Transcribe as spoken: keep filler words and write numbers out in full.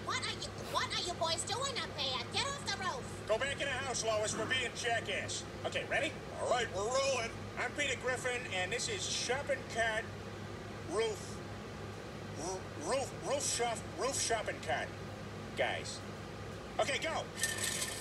What are you, what are you boys doing up there? Get off the roof. Go back in the house, Lois. We're being jackass. Okay, ready? All right, we're rolling. I'm Peter Griffin, and this is Shopping Cart Roof. R roof, roof shop, roof shopping cart, guys. Okay, go.